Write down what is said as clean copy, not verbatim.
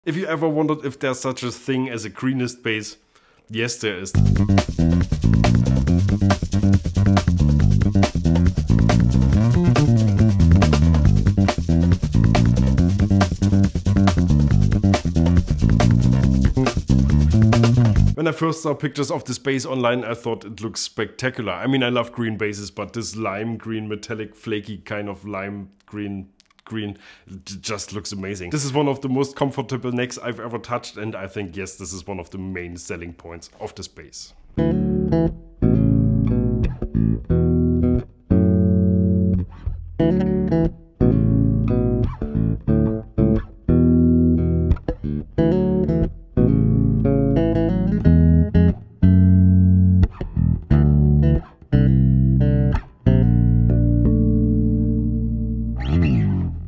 If you ever wondered if there's such a thing as a greenest bass, yes there is. When I first saw pictures of this bass online, I thought it looks spectacular. I mean, I love green basses, but this lime green, metallic, flaky kind of lime green, it just looks amazing. This is one of the most comfortable necks I've ever touched, and I think, yes, this is one of the main selling points of this bass.